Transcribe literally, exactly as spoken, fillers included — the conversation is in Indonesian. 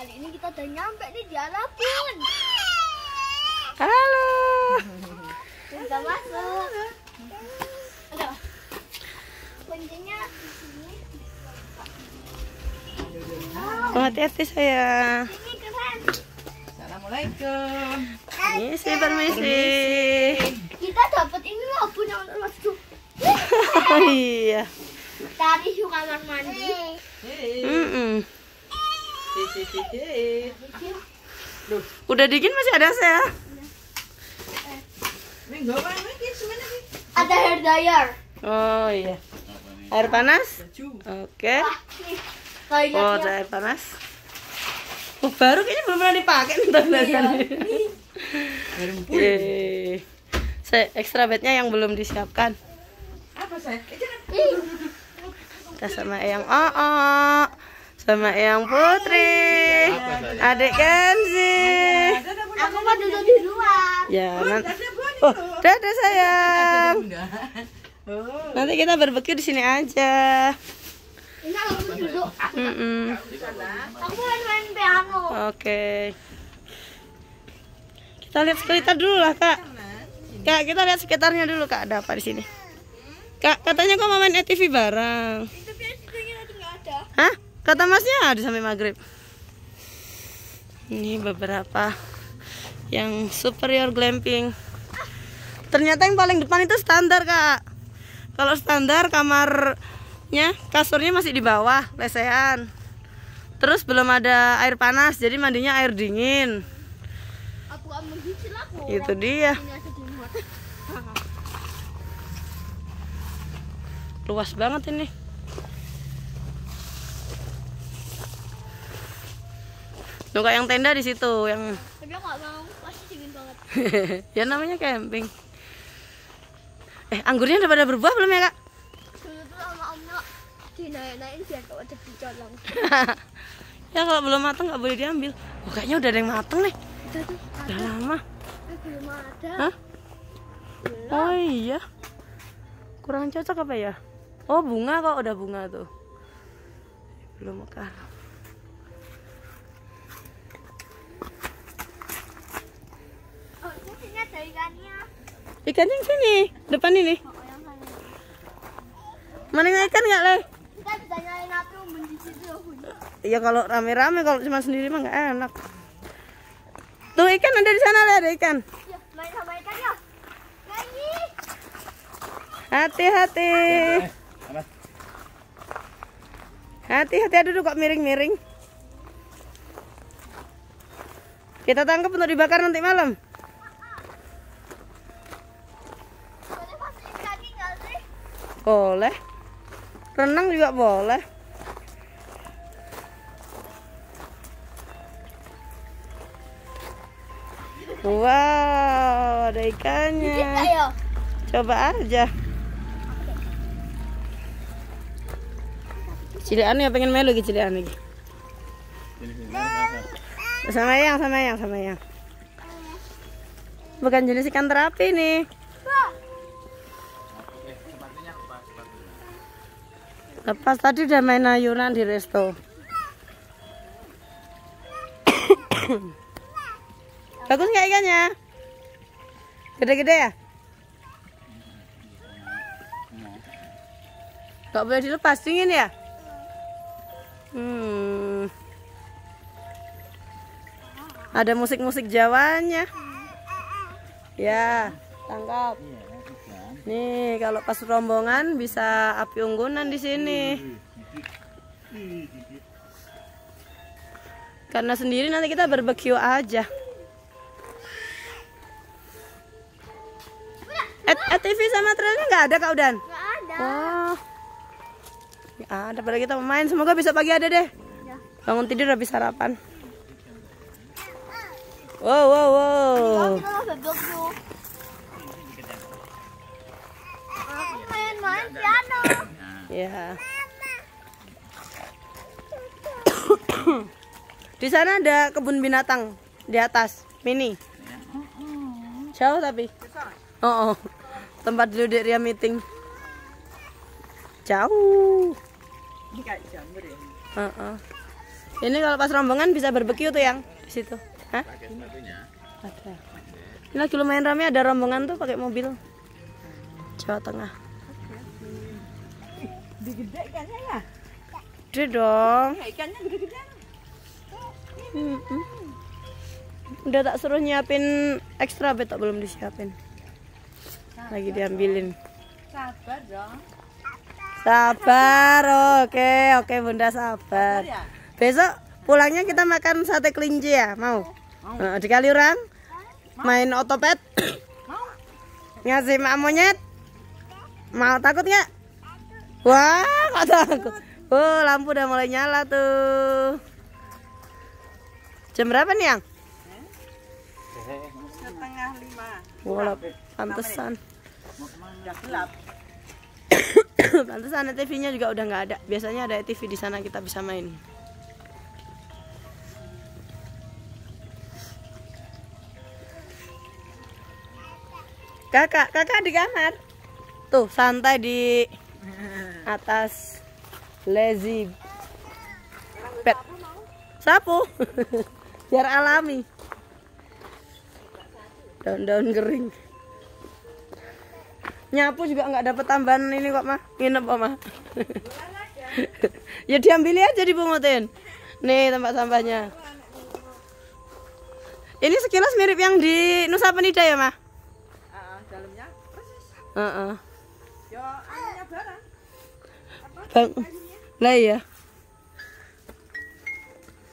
Kali ini kita udah nyampe nih di Alapun. Halo. Kita masuk. Ada. Kuncinya di sini. Oh, hati-hati saya. Ini keren. Assalamualaikum. Permisi, permisi. Kita dapat ini loh punya untuk masuk. Oh iya. Tadi di kamar mandi. Mm -mm. Hehehe. Udah dingin masih ada saya. Minggu apa lagi sebenarnya? Ada hair dryer. Oh iya. Air panas? Oke. Wah, nih. Toiletnya. Oh, ada air panas. Oh, baru kayaknya belum pernah dipakai nih toiletnya. Yeay. Saya extra bednya yang belum disiapkan. Apa saya? Kita sama Eyang Oo, sama Eyang Putri, adik Kenzi. Aku mau duduk di luar. Ya, nanti. Oh, dadah sayang. Oh. Nanti kita barbeque di sini aja. Ini aku mau duduk. Mm -mm. Aku mau main piano. Oke. Kita lihat sekitar dulu lah, Kak. Kak, kita lihat sekitarnya dulu, Kak. Ada apa di sini? Kak, katanya kok mau main E T V bareng. Tapi aslinya tadi nggak ada. Hah? Kata masnya ada sampai maghrib. Ini beberapa yang superior glamping. Ternyata yang paling depan itu standar, Kak. Kalau standar kamarnya, kasurnya masih di bawah, lesehan. Terus belum ada air panas, jadi mandinya air dingin. Aku ambil bicil aku. Itu dia. Ini ada di muat. Luas banget ini. Nuka yang tenda di situ, yang Tapi aku nggak mau, pasti dingin banget. ya namanya camping. Eh, anggurnya udah pada berbuah belum ya, Kak? Dulu tuh sama omnya dinaik-naikin biar gak ada dicolong. Ya kalau belum matang nggak boleh diambil. Oh, kayaknya udah ada yang matang nih. Udah tuh, Udah lama. eh, belum ada. Hah? Oh iya. Kurang cocok apa ya? Oh, bunga kok, udah bunga tuh. Belum mekar. Oh, ini sini ada ikannya. Ikannya yang sini, depan ini. Oh, yang sana. Mana yang ikan nggak, Le? Kita bisa nyalain api unggun di situ ya, Bun. Ya kalau rame-rame, kalau cuma sendiri mah nggak enak. Tuh ikan ada di sana, Le, ada ikan. Ya, main sama ikan ya. Lagi. Hati-hati. Hati-hati, aduh kok miring-miring. Kita tangkap untuk dibakar nanti malam. Boleh masukin kaki nggak sih? Boleh. Renang juga boleh. Wow, ada ikannya. Ayo. Coba aja. Cilekan ya, pengen melu gitu cilekan lagi. Sama yang, sama yang, sama yang. Bukan jenis ikan terapi nih. Lepas tadi udah main ayunan di resto. Bagus nggak ikannya? Gede-gede ya? Gak boleh dilepas, dingin ya? Hmm. Ada musik-musik Jawanya. Ya, tangkap. Nih, kalau pas rombongan bisa api unggunan di sini. Karena sendiri nanti kita barbeque aja. E T V sama trailer nggak ada, Kak Udan? Nggak ada. Oh, ya ada. Pada kita main. Semoga bisa pagi ada deh. Ya. Bangun tidur habis sarapan. Wow, wow, wow. Oh, kita mau barbeque. Aku main-main piano. Ya. Di sana ada kebun binatang di atas, mini. Jauh tapi. Oh, oh. Tempat dulu di Ria meeting. Jauh. Ini kayak jamur ya. Uh -uh. Ini kalau pas rombongan bisa barbeque tuh yang di situ. Hah? Ada. Ini lagi lumayan ramai, ada rombongan tuh pakai mobil. Jawa Tengah. Gede ikannya ya? Gede dong. Ya, ikannya gede-gede. Hmm, hmm. Udah tak suruh nyiapin ekstra betok belum disiapin. Lagi diambilin. Sabar dong. Sabar, oke, oke Bunda sabar. Ya? Besok pulangnya kita makan sate kelinci ya, mau? Mau. Nah, di Kaliurang, main otopet, Mau? ngasih mak monyet, mau takut nggak? Wah, nggak takut. Oh, lampu udah mulai nyala tuh. Jam berapa nih yang? Setengah lima. Wah, pantesan. Udah gelap. Pantesan T V-nya juga udah nggak ada. Biasanya ada T V di sana kita bisa main. Kakak, kakak di kamar. Tuh, santai di atas lazy bed. Sapu. Biar alami. Daun-daun kering. Nyapu juga nggak dapat tambahan ini kok mah. Nginep kok mah. Ya diambil aja dipungutin. Nih tempat sampahnya. Ini sekilas mirip yang di Nusa Penida ya mah? Ah, dalamnya persis. Heeh. Yo, anunya barang. Bang. Lah iya.